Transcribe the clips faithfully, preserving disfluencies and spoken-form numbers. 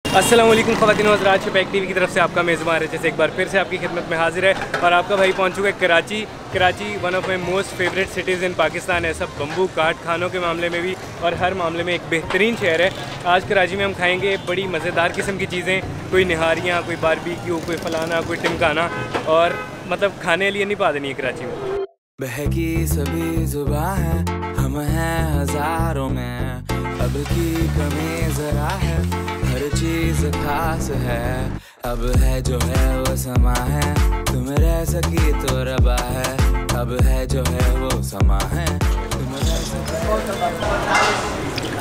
अस्सलाम वालेकुम ख़वातीन व हज़रात, शफैक टीवी की तरफ से आपका मेज़बान है जैसे एक बार फिर से आपकी खिदमत में हाजिर है। और आपका भाई पहुंच चुका है Karachi. Karachi one of my most favourite cities in Pakistan है, सब बम्बू काट खानों के मामले में भी और हर मामले में एक बेहतरीन शहर है। आज कराची में हम खाएँगे बड़ी मज़ेदार किस्म की चीज़ें, कोई निहारियाँ, कोई बारबेक्यू, कोई फलाना, कोई टिमकाना, और मतलब खाने लिए नहीं पा देनी है कराची में। बहकी सभी जुबां है, हम हैं हजारों में, अब की कमी जरा है, हर चीज खास है, अब है जो है वो समा है, तुम रह सकी तो रबा है, अब है जो है वो समा है, तुम रह सकी।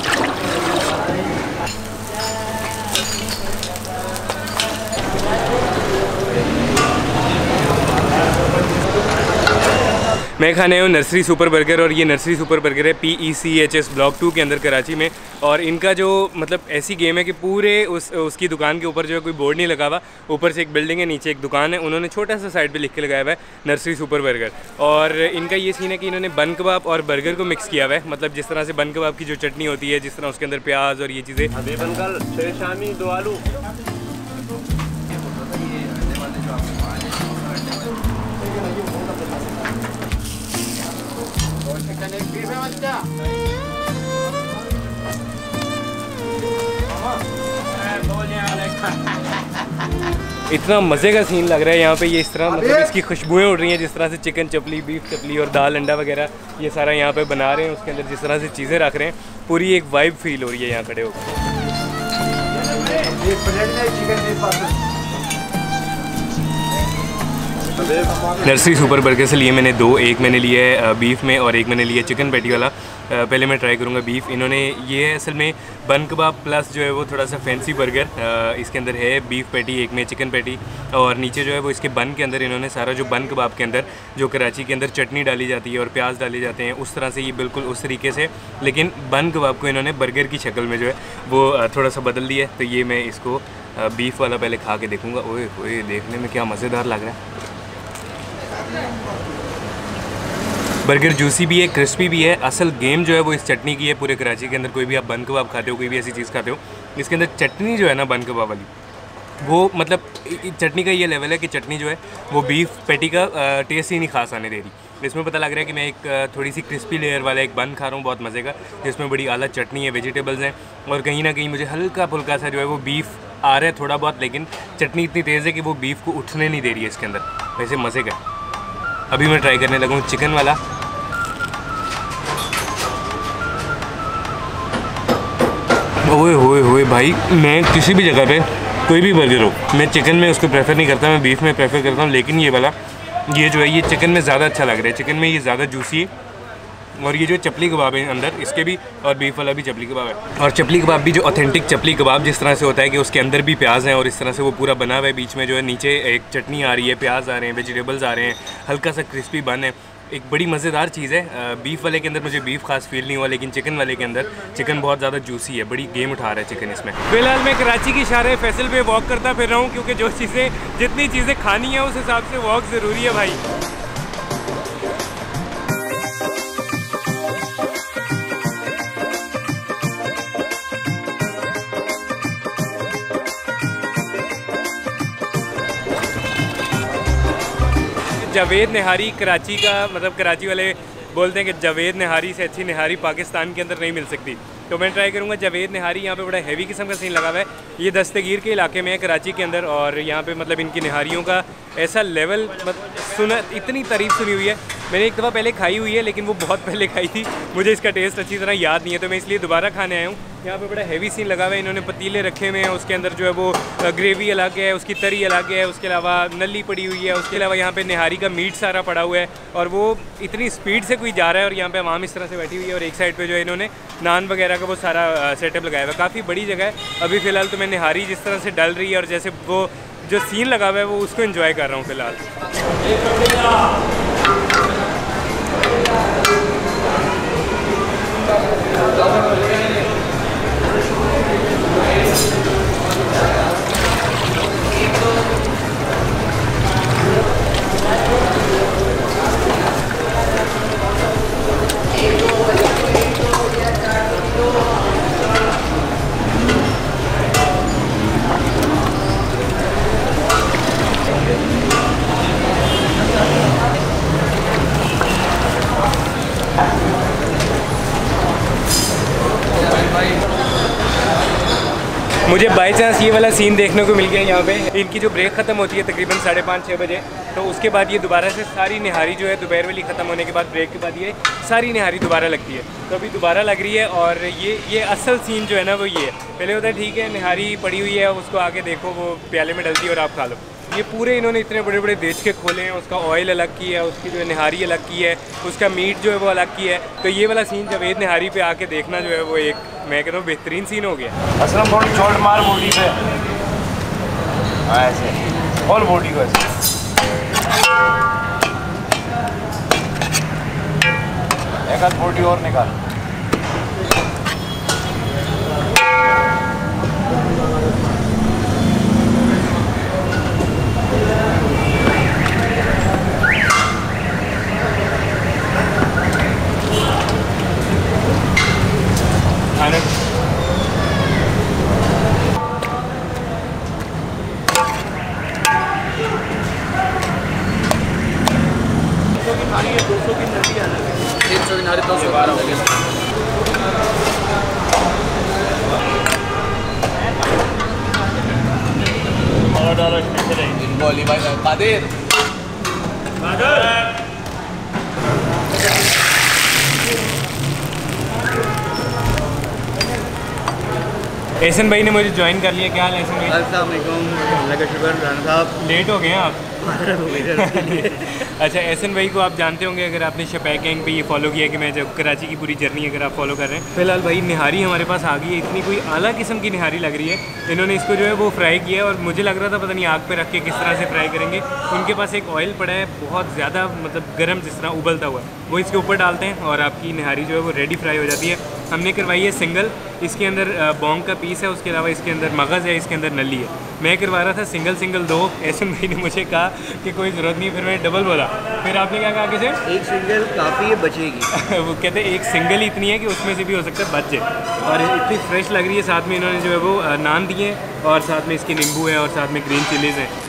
मैं खाने आया हूँ नर्सरी सुपर बर्गर, और ये नर्सरी सुपर बर्गर है P E C H S block two के अंदर कराची में। और इनका जो मतलब ऐसी गेम है कि पूरे उस उसकी दुकान के ऊपर जो है कोई बोर्ड नहीं लगा हुआ, ऊपर से एक बिल्डिंग है, नीचे एक दुकान है, उन्होंने छोटा सा साइड पे लिख के लगाया हुआ है नर्सरी सुपर बर्गर। और इनका ये सीन है कि इन्होंने बन कबाब और बर्गर को मिक्स किया हुआ है, मतलब जिस तरह से बन कबाब की जो चटनी होती है, जिस तरह उसके अंदर प्याज और ये चीज़ें। दो आलू इतना मज़े का सीन लग रहा है यहाँ पे। ये इस तरह मतलब इसकी खुशबुएं उड़ रही हैं, जिस तरह से चिकन चपली, बीफ चपली और दाल अंडा वगैरह ये सारा यहाँ पे बना रहे हैं, उसके अंदर जिस तरह से चीज़ें रख रहे हैं, पूरी एक वाइब फील हो रही है यहाँ खड़े होकर। नर्सरी सुपर बर्गर से लिए मैंने दो, एक मैंने लिया है बीफ में और एक मैंने लिया चिकन पैटी वाला। पहले मैं ट्राई करूँगा बीफ। इन्होंने ये है असल में बन कबाब प्लस जो है वो थोड़ा सा फैंसी बर्गर इसके अंदर है, बीफ पैटी एक में चिकन पैटी, और नीचे जो है वो इसके बन के अंदर इन्होंने सारा जो बन कबाब के अंदर जो कराची के अंदर चटनी डाली जाती है और प्याज डाले जाते हैं, उस तरह से ये बिल्कुल उस तरीके से, लेकिन बन कबाब को इन्होंने बर्गर की शक्ल में जो है वो थोड़ा सा बदल दिया है। तो ये मैं इसको बीफ वाला पहले खा के देखूँगा। ओए ओए, देखने में क्या मज़ेदार लग रहा है। बर्गर जूसी भी है, क्रिस्पी भी है। असल गेम जो है वो इस चटनी की है। पूरे कराची के अंदर कोई भी आप बन कबाब खाते हो, कोई भी ऐसी चीज़ खाते हो, इसके अंदर चटनी जो है ना बन कबाब वाली, वो मतलब चटनी का ये लेवल है कि चटनी जो है वो बीफ पैटी का टेस्ट ही नहीं खास आने दे रही। इसमें पता लग रहा है कि मैं एक थोड़ी सी क्रिस्पी लेयर वाला एक बन खा रहा हूँ, बहुत मज़े का, जिसमें बड़ी आला चटनी है, वेजिटेबल्स हैं, और कहीं ना कहीं मुझे हल्का फुल्का सा जो है वो बीफ आ रहा है थोड़ा बहुत, लेकिन चटनी इतनी तेज़ है कि वो बीफ को उठने नहीं दे रही है इसके अंदर। वैसे मज़े का। अभी मैं ट्राई करने लगा हूँ चिकन वाला। ओए होए होए भाई, मैं किसी भी जगह पे कोई भी बर्गर हो, मैं चिकन में उसको प्रेफर नहीं करता, मैं बीफ में प्रेफर करता हूँ। लेकिन ये वाला ये जो है ये चिकन में ज़्यादा अच्छा लग रहा है। चिकन में ये ज़्यादा जूसी है, और ये जो चपली कबाब है अंदर इसके भी, और बीफ वाला भी चपली कबाब है। और चपली कबाब भी जो ऑथेंटिक चपली कबाब जिस तरह से होता है कि उसके अंदर भी प्याज हैं और इस तरह से वो पूरा बना हुआ है, बीच में जो है नीचे एक चटनी आ रही है, प्याज आ रहे हैं, वेजिटेबल्स आ रहे हैं, हल्का सा क्रिस्पी बन है, एक बड़ी मज़ेदार चीज़ है। बीफ वाले के अंदर मुझे बीफ खास फील नहीं हुआ, लेकिन चिकन वाले के अंदर चिकन बहुत ज़्यादा जूसी है, बड़ी गेम उठा रहा है चिकन इसमें। फिलहाल मैं कराची की शारे फैसल पे वॉक करता फिर रहा हूँ, क्योंकि जो चीज़ें जितनी चीज़ें खानी है उस हिसाब से वॉक ज़रूरी है भाई। जावेद निहारी कराची का, मतलब कराची वाले बोलते हैं कि जावेद निहारी से अच्छी निहारी पाकिस्तान के अंदर नहीं मिल सकती, तो मैं ट्राई करूँगा जावेद निहारी। यहाँ पे बड़ा हैवी किस्म का सीन लगा हुआ है। ये दस्तगीर के इलाके में है कराची के अंदर, और यहाँ पे मतलब इनकी निहारियों का ऐसा लेवल मतलब सुना, इतनी तारीफ़ सुनी हुई है। मैंने एक दफ़ा पहले खाई हुई है, लेकिन वो बहुत पहले खाई थी, मुझे इसका टेस्ट अच्छी तरह याद नहीं है, तो मैं इसलिए दोबारा खाने आया हूँ। यहाँ पे बड़ा हैवी सीन लगा हुआ है। इन्होंने पतीले रखे हुए हैं, उसके अंदर जो है वो ग्रेवी अलग है, उसकी तरी अलग है, उसके अलावा नली पड़ी हुई है, उसके अलावा यहाँ पे निहारी का मीट सारा पड़ा हुआ है, और वो इतनी स्पीड से कोई जा रहा है, और यहाँ पे आवाम इस तरह से बैठी हुई है, और एक साइड पे जो है इन्होंने नान वगैरह का वो सारा सेटअप लगाया हुआ है। काफ़ी बड़ी जगह है। अभी फ़िलहाल तो मैं निहारी जिस तरह से डल रही है और जैसे वो जो सीन लगा हुआ है वो उसको एंजॉय कर रहा हूँ फ़िलहाल। मुझे बाई चांस ये वाला सीन देखने को मिल गया यहाँ पे। इनकी जो ब्रेक ख़त्म होती है तकरीबन साढ़े पाँच छः बजे, तो उसके बाद ये दोबारा से सारी निहारी जो है दोपहर वाली ख़त्म होने के बाद ब्रेक के बाद ये सारी निहारी दोबारा लगती है। तो अभी दोबारा लग रही है और ये ये असल सीन जो है ना वो ये है। पहले होता है ठीक है निहारी पड़ी हुई है, उसको आके देखो वो प्याले में डलती है और आप खा लो। ये पूरे इन्होंने इतने बड़े बड़े देश के खोले हैं, उसका ऑयल अलग की है, उसकी जो है निहारी अलग की है, उसका मीट जो है वो अलग की है। तो ये वाला सीन जावेद निहारी पे आके देखना जो है वो एक मैं कहता हूँ बेहतरीन सीन हो गया। असलम थोड़ी चोट मार बॉडी पे, हाँ ऐसे और बॉडी को ऐसे एक आध बॉडी और निकाल। एहसन भाई ने मुझे ज्वाइन कर लिया। क्या हाल है एहसन भाई? अस्सलाम वालेकुम। अल्लाह का शुक्र राना साहब। लेट हो गए हैं आप? अच्छा एहसन भाई को आप जानते होंगे अगर आपने शपैक गैंग पे ये फॉलो किया कि मैं जब कराची की पूरी जर्नी अगर आप फॉलो कर रहे हैं। फिलहाल भाई निहारी हमारे पास आ गई है, इतनी कोई आला किस्म की निहारी लग रही है। इन्होंने इसको जो है वो फ्राई किया और मुझे लग रहा था पता नहीं आग पे रख के किस तरह से फ्राई करेंगे। उनके पास एक ऑयल पड़ा है बहुत ज़्यादा मतलब गर्म, जिस तरह उबलता हुआ, वो इसके ऊपर डालते हैं और आपकी निहारी जो है वो रेडी फ्राई हो जाती है। हमने करवाई है सिंगल, इसके अंदर बॉन्ग का पीस है, उसके अलावा इसके अंदर मगज़ है, इसके अंदर नली है। मैं करवा रहा था सिंगल सिंगल दो, एहसन भाई ने मुझे कहा कि कोई ज़रूरत नहीं, फिर मैंने डबल बोला। फिर आपने क्या कहा कि सर एक सिंगल काफ़ी है, बचेगी। वो कहते हैं एक सिंगल ही इतनी है कि उसमें से भी हो सकता है बच जाए। और इतनी फ्रेश लग रही है। साथ में इन्होंने जो है वो नान दिए और साथ में इसकी नींबू है और साथ में ग्रीन चिलीज़ हैं।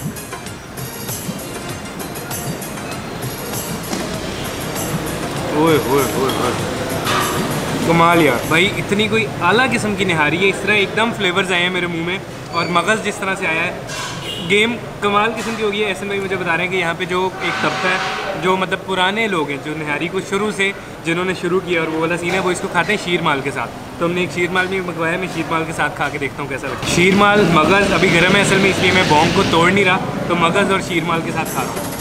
ओए ओए ओए ओए कमाल यार भाई, इतनी कोई आला किस्म की निहारी है। इस तरह एकदम फ्लेवर्स आए हैं मेरे मुंह में और मगज़ जिस तरह से आया है, गेम कमाल किस्म की होगी है। एहसन भाई मुझे बता रहे हैं कि यहाँ पे जो एक तबका है जो मतलब पुराने लोग हैं जो निहारी को शुरू से जिन्होंने शुरू किया और वो वाला सीन है, वो इसको खाते हैं शीर माल के साथ। तो हमने एक शीर माल भी मंगवाया, मैं शीर माल के साथ खा के देखता हूँ कैसा लगता है। शीर माल मगज़ अभी गर्म है असल में, इसलिए मैं बॉन्ग को तोड़ नहीं रहा, तो मगज़ और शीर माल के साथ खा रहा हूँ।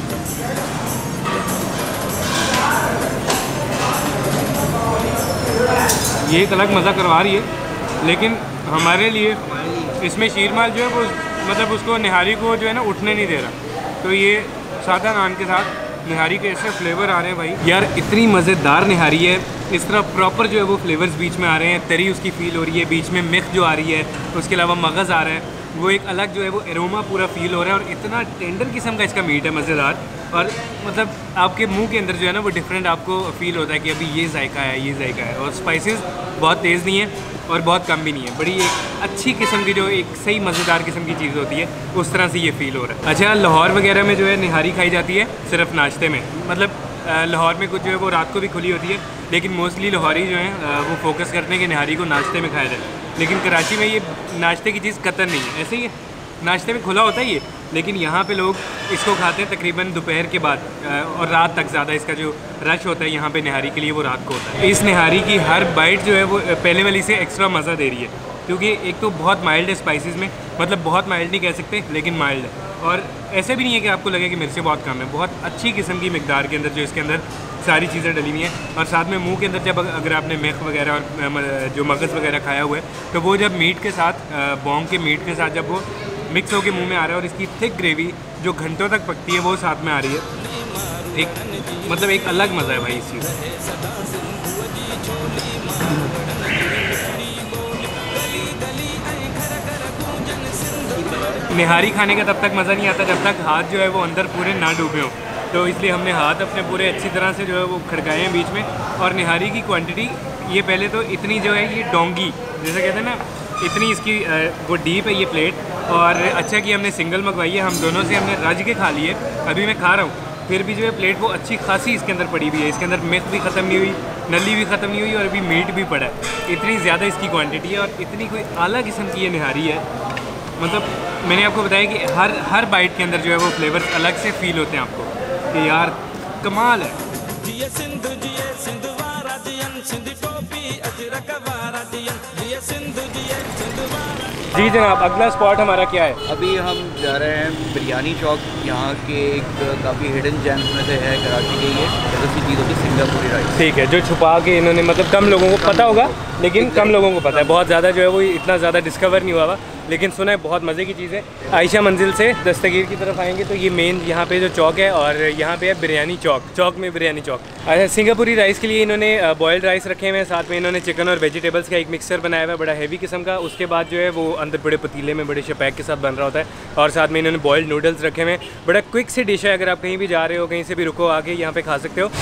ये एक अलग मज़ा करवा रही है, लेकिन हमारे लिए इसमें शीर माल जो है वो मतलब उसको निहारी को जो है ना उठने नहीं दे रहा। तो ये सादा नान के साथ निहारी के ऐसे फ्लेवर आ रहे हैं भाई यार, इतनी मज़ेदार निहारी है। इस तरह प्रॉपर जो है वो फ्लेवर्स बीच में आ रहे हैं, तरी उसकी फ़ील हो रही है, बीच में मिक्स जो आ रही है, उसके अलावा मगज़ आ रहा है, वो एक अलग जो है वो एरोमा पूरा फील हो रहा है। और इतना टेंडर किस्म का इसका मीट है, मज़ेदार। और मतलब आपके मुंह के अंदर जो है ना वो डिफरेंट आपको फील होता है कि अभी ये जायका है, ये जायका है। और स्पाइसेस बहुत तेज़ नहीं है और बहुत कम भी नहीं है, बड़ी एक अच्छी किस्म की जो एक सही मज़ेदार किस्म की चीज़ होती है, उस तरह से ये फ़ील हो रहा है। अच्छा लाहौर वगैरह में जो है निहारी खाई जाती है सिर्फ नाश्ते में, मतलब लाहौर में कुछ जो है वो रात को भी खुली होती है, लेकिन मोस्टली लाहौरी जो हैं वो फोकस करते हैं कि निहारी को नाश्ते में खाया जाए। लेकिन कराची में ये नाश्ते की चीज़ कतई नहीं है, ऐसे ही है नाश्ते में खुला होता है ये, लेकिन यहाँ पे लोग इसको खाते हैं तकरीबन दोपहर के बाद और रात तक। ज़्यादा इसका जो रश होता है यहाँ पे निहारी के लिए वो रात को होता है। इस निहारी की हर बाइट जो है वो पहले वाली से एक्स्ट्रा मज़ा दे रही है, क्योंकि एक तो बहुत माइल्ड है स्पाइसेस में, मतलब बहुत माइल्ड नहीं कह सकते लेकिन माइल्ड है। और ऐसे भी नहीं है कि आपको लगे कि मिर्चें बहुत कम है, बहुत अच्छी किस्म की मिकदार के अंदर जो इसके अंदर सारी चीज़ें डली हुई हैं। और साथ में मुंह के अंदर जब अगर आपने मेख वगैरह और जो मगज़ वगैरह खाया हुआ है, तो वो जब मीट के साथ बॉन्ग के मीट के साथ जब वो मिक्स होकर मुंह में आ रहा है और इसकी थिक ग्रेवी जो घंटों तक पकती है वो साथ में आ रही है, एक मतलब एक अलग मज़ा है भाई इस चीज़। निहारी खाने का तब तक मज़ा नहीं आता जब तक हाथ जो है वो अंदर पूरे ना डूबे हों, तो इसलिए हमने हाथ अपने पूरे अच्छी तरह से जो है वो खड़काए हैं बीच में। और निहारी की क्वांटिटी ये पहले तो इतनी जो है ये डोंगी जैसे कहते हैं ना, इतनी इसकी वो डीप है ये प्लेट। और अच्छा कि हमने सिंगल मंगवाई है, हम दोनों से हमने रज के खा लिए, अभी मैं खा रहा हूँ, फिर भी जो है प्लेट वो अच्छी खासी इसके अंदर पड़ी हुई है, इसके अंदर मिर्च भी ख़त्म नहीं हुई नली भी ख़त्म नहीं हुई और अभी मीट भी पड़ा है। इतनी ज़्यादा इसकी क्वांटिटी है और इतनी कोई आला किस्म की ये निहारी है। मतलब मैंने आपको बताया कि हर हर बाइट के अंदर जो है वो फ्लेवर्स अलग से फील होते हैं आपको कि यार कमाल है। जी जनाब, अगला स्पॉट हमारा क्या है? अभी हम जा रहे हैं बिरयानी चौक। यहाँ के एक काफ़ी हिडन जेम्स में से है कराची के, ये ऐसी चीज़ होती है सिंगापुरी राइस। ठीक है, जो छुपा के इन्होंने मतलब कम लोगों को पता होगा, लेकिन कम लोगों को पता है। बहुत ज़्यादा जो है वो इतना ज़्यादा डिस्कवर नहीं हुआ हुआ, लेकिन सुना है बहुत मज़े की चीज़ है। आयशा मंजिल से दस्तगीर की तरफ आएंगे तो ये मेन यहाँ पे जो चौक है और यहाँ पे है बिरयानी चौक। चौक में बिरयानी चौक। अच्छा, सिंगापुरी राइस के लिए इन्होंने बॉयल्ड राइस रखे हुए हैं, साथ में इन्होंने चिकन और वेजिटेबल्स का एक मिक्सचर बनाया हुआ है बड़ा हैवी किस्म का। उसके बाद जो है वो अंदर बड़े पतीले में बड़े शपैक के साथ बन रहा होता है और साथ में इन्होंने बॉयल्ड नूडल्स रखे हुए हैं। बड़ा क्विक सी डिश है, अगर आप कहीं भी जा रहे हो, कहीं से भी रुको, आके यहाँ पे खा सकते हो।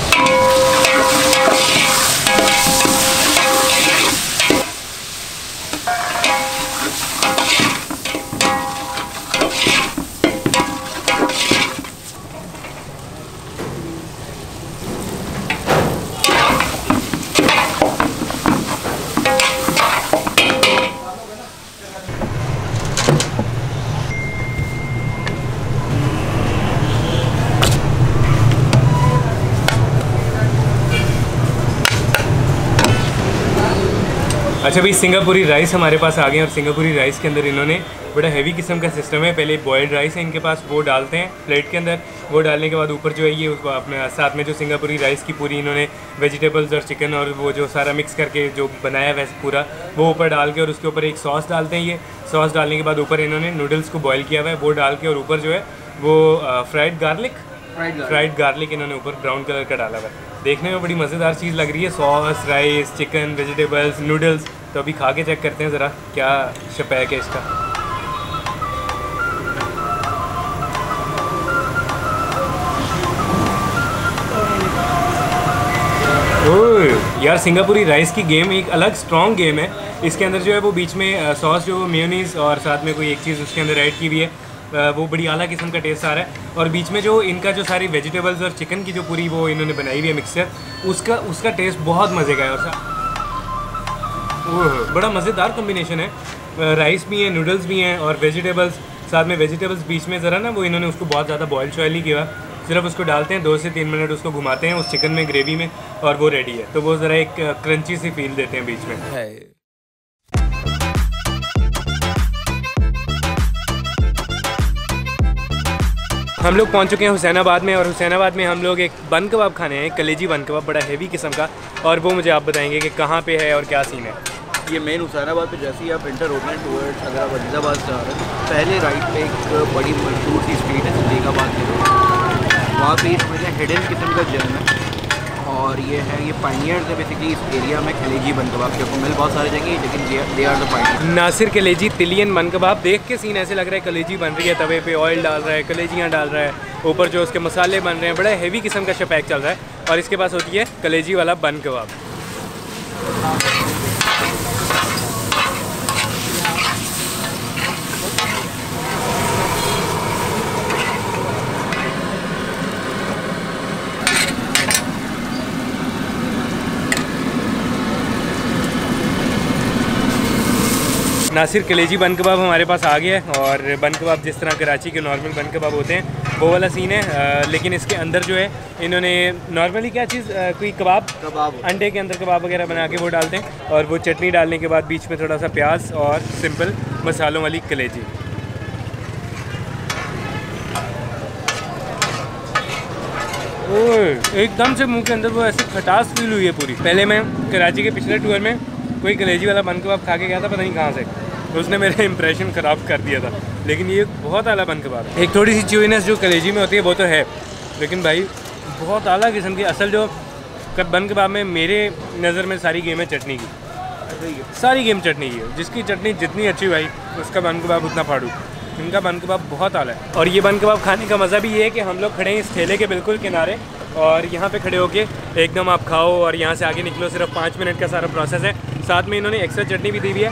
अच्छा भाई, सिंगापुरी राइस हमारे पास आ गए और सिंगापुरी राइस के अंदर इन्होंने बड़ा हैवी किस्म का सिस्टम है। पहले बॉयल्ड राइस है इनके पास, वो डालते हैं प्लेट के अंदर। वो डालने के बाद ऊपर जो है ये उसको अपने साथ में जो सिंगापुरी राइस की पूरी इन्होंने वेजिटेबल्स और चिकन और वो जो सारा मिक्स करके जो बनाया वैसे पूरा वो ऊपर डाल के और उसके ऊपर एक सॉस डालते हैं। ये सॉस डालने के बाद ऊपर इन्होंने नूडल्स को बॉयल किया हुआ है वो डाल के, और ऊपर जो है वो फ्राइड गार्लिक फ्राइड गार्लिक इन्होंने ऊपर ब्राउन कलर का डाला हुआ है। देखने में बड़ी मज़ेदार चीज़ लग रही है। Sauce, rice, chicken, vegetables, noodles. तो अभी खा के चेक करते हैं ज़रा क्या शपैक है इसका। ओह यार, सिंगापुरी राइस की गेम एक अलग स्ट्रॉन्ग गेम है। इसके अंदर जो है वो बीच में सॉस जो मेयोनीज़ और साथ में कोई एक चीज़ उसके अंदर ऐड की हुई है, वो बड़ी आला किस्म का टेस्ट आ रहा है। और बीच में जो इनका जो सारी वेजिटेबल्स और चिकन की जो पूरी वो इन्होंने बनाई हुई है मिक्सचर, उसका उसका टेस्ट बहुत मज़े का है। और ओह बड़ा मज़ेदार कॉम्बिनेशन है। राइस भी है, नूडल्स भी हैं और वेजिटेबल्स साथ में। वेजिटेबल्स बीच में ज़रा ना वो इन्होंने उसको बहुत ज़्यादा बॉयल शॉयल नहीं किया, सिर्फ उसको डालते हैं, दो से तीन मिनट उसको घुमाते हैं उस चिकन में, ग्रेवी में, और वो रेडी है। तो वो ज़रा एक क्रंची सी फील देते हैं बीच में। हम लोग पहुंच चुके हैं हुसैनाबाद में, और हुसैनाबाद में हम लोग एक बन कबाब खाने हैं, कलेजी बन कबाब, बड़ा हैवी किस्म का। और वो मुझे आप बताएंगे कि कहाँ पे है और क्या सीन है। ये मेन हुसैनाबाद पे जैसे ही आप इंटर होते हैं टूवर्ड्स, अगर आप अजीज़ाबाद से आ रहे हैं, पहले राइट पे एक बड़ी मशहूर सी स्ट्रीट है सिद्दीकाबाद की, वहाँ पे इस वजह हिडन किस्म का जर्म है। और ये है, ये पाइनियर्स है बेसिकली इस एरिया में। कलेजी बन कबाब के आपको मिल बहुत सारी जगह, लेकिन they are the pioneers. Nasir कलेजी तिलियन बन कबाब। देख के सीन ऐसे लग रहा है कलेजी बन रही है, तवे पे ऑयल डाल रहा है, कलेजियाँ डाल रहा है, ऊपर जो उसके मसाले बन रहे हैं, बड़ा हैवी किस्म का शपैक चल रहा है। और इसके पास होती है कलेजी वाला बन कबाब। नासिर कलेजी बन कबाब हमारे पास आ गया है। और बन कबाब जिस तरह कराची के नॉर्मल बन कबाब होते हैं वो वाला सीन है, आ, लेकिन इसके अंदर जो है इन्होंने नॉर्मली क्या चीज़, कोई कबाब कबाब अंडे के अंदर कबाब वगैरह बना के वो डालते हैं, और वो चटनी डालने के बाद बीच में थोड़ा सा प्याज और सिंपल मसालों वाली कलेजी। ओह एकदम से मुंह के अंदर वो ऐसी खटास फील हुई है पूरी। पहले मैं कराची के पिछले टूर में कोई कलेजी वाला बन कबाब खा के गया था, पता नहीं कहाँ से, तो उसने मेरा इंप्रेशन ख़राब कर दिया था। लेकिन ये बहुत आला बन कबाब है। एक थोड़ी सी च्यूइनेस जो कलेजी में होती है वो तो है, लेकिन भाई बहुत आला किस्म की। असल जो बन कबाब में मेरे नज़र में सारी गेम है चटनी की, सारी गेम चटनी की है। जिसकी चटनी जितनी अच्छी भाई उसका बन कबाब उतना फाड़ू। इनका बन कबाब बहुत आला है। और ये बन कबाब खाने का मज़ा भी ये है कि हम लोग खड़े हैं इस ठेले के बिल्कुल किनारे, और यहाँ पे खड़े होके एकदम आप खाओ और यहाँ से आगे निकलो। सिर्फ पाँच मिनट का सारा प्रोसेस है। साथ में इन्होंने एक्स्ट्रा चटनी भी दी हुई है,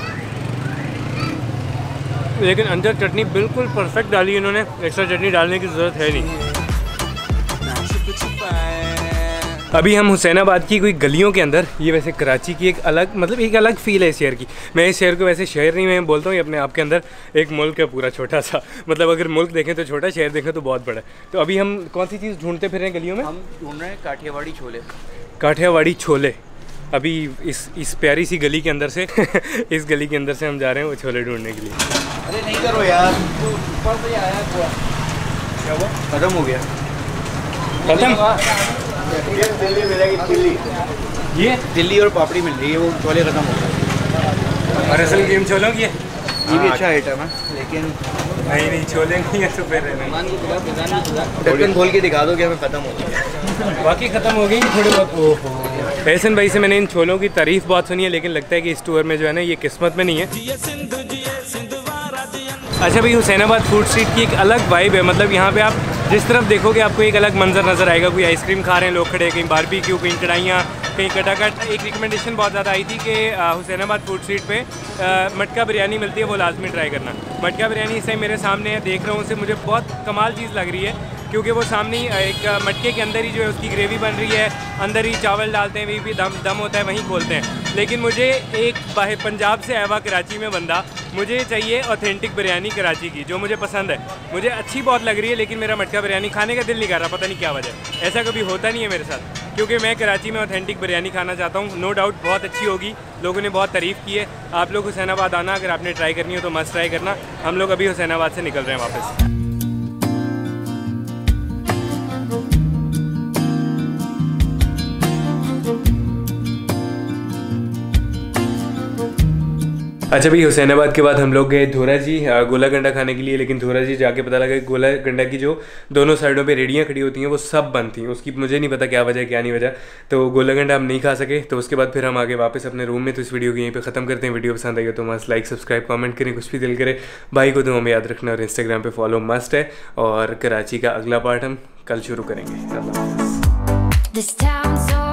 लेकिन अंदर चटनी बिल्कुल परफेक्ट डाली है इन्होंने, एक्स्ट्रा चटनी डालने की ज़रूरत है नहीं। अभी हम हुसैनाबाद की कोई गलियों के अंदर, ये वैसे कराची की एक अलग मतलब एक अलग फ़ील है इस शहर की। मैं इस शहर को वैसे शहर नहीं, मैं बोलता हूँ ये अपने आप के अंदर एक मुल्क है पूरा छोटा सा। मतलब अगर मुल्क देखें तो छोटा, शहर देखें तो बहुत बड़ा। तो अभी हम कौन सी चीज़ ढूंढते फिर रहे हैं गलियों में? हम ढूंढ रहे हैं काठियावाड़ी छोले। काठियावाड़ी छोले। अभी इस इस प्यारी सी गली के अंदर से इस गली के अंदर से हम जा रहे हैं वो छोले ढूंढने के लिए। अरे नहीं करो यार, तो ऊपर से आया हुआ क्या हुआ? खत्म हो गया। खत्म? दिल्ली मिलेगी, दिल्ली ये दिल्ली और पापड़ी मिल रही है, वो छोले खत्म हो गए। और असल गेम छोलों की है, ये भी अच्छा आइटम है लेकिन नहीं नहीं छोले नहीं है तो फिर ढक्कन खोल के दिखा दो कि हमें खत्म हो गया। बाकी ख़त्म हो गई थोड़ी बहुत। ओहो, एहसन भाई से मैंने इन छोलों की तारीफ़ बहुत सुनी है, लेकिन लगता है कि इस टूर में जो है ना ये किस्मत में नहीं है। अच्छा भाई, हुसैनाबाद फूड स्ट्रीट की एक अलग वाइब है। मतलब यहाँ पे आप जिस तरफ देखोगे आपको एक अलग मंजर नज़र आएगा। कोई आइसक्रीम खा रहे हैं लोग खड़े, कहीं बारबेक्यू, कहीं कढ़ाइयाँ, कहीं कटाकट। एक रिकमेंडेशन बहुत ज़्यादा आई थी कि हुसैनाबाद फूड स्ट्रीट पे आ, मटका बिरयानी मिलती है, वो लाजमी ट्राई करना। मटका बिरयानी इस टाइम मेरे सामने है, देख रहा हूँ उसे, मुझे बहुत कमाल चीज़ लग रही है क्योंकि वो सामने एक मटके के अंदर ही जो है उसकी ग्रेवी बन रही है, अंदर ही चावल डालते हैं, वहीं भी दम दम होता है, वहीं खोलते हैं। लेकिन मुझे एक बाहर पंजाब से आया हुआ कराची में बंदा, मुझे चाहिए ऑथेंटिक बिरयानी कराची की, जो मुझे पसंद है। मुझे अच्छी बहुत लग रही है लेकिन मेरा मटका बिरयानी खाने का दिल नहीं कर रहा, पता नहीं क्या वजह। ऐसा कभी होता नहीं है मेरे साथ, क्योंकि मैं कराची में ऑथेंटिक बिरयानी खाना चाहता हूँ। नो डाउट बहुत अच्छी होगी, लोगों ने बहुत तारीफ़ की है। आप लोग हुसैनाबाद आना, अगर आपने ट्राई करनी हो तो मस्त ट्राई करना। हम लोग अभी हुसैनाबाद से निकल रहे हैं वापस। अच्छा भाई, हुसैनाबाद के बाद हम लोग गए धोरा जी गोला गंडा खाने के लिए। लेकिन धोरा जी जाके पता लगा कि गोला गंडा की जो दोनों साइडों पे रेडियाँ खड़ी होती हैं वो सब बंद थी। उसकी मुझे नहीं पता क्या वजह क्या नहीं वजह, तो गोला गंडा हम नहीं खा सके। तो उसके बाद फिर हम आगे वापस अपने रूम में। तो इस वीडियो को यहीं पे ख़त्म करते हैं। वीडियो पसंद आई हो तो मस्त लाइक सब्सक्राइब कमेंट करें, कुछ भी दिल करे। भाई को तो हमें याद रखना और इंस्टाग्राम पर फॉलो मस्ट है। और कराची का अगला पार्ट हम कल शुरू करेंगे।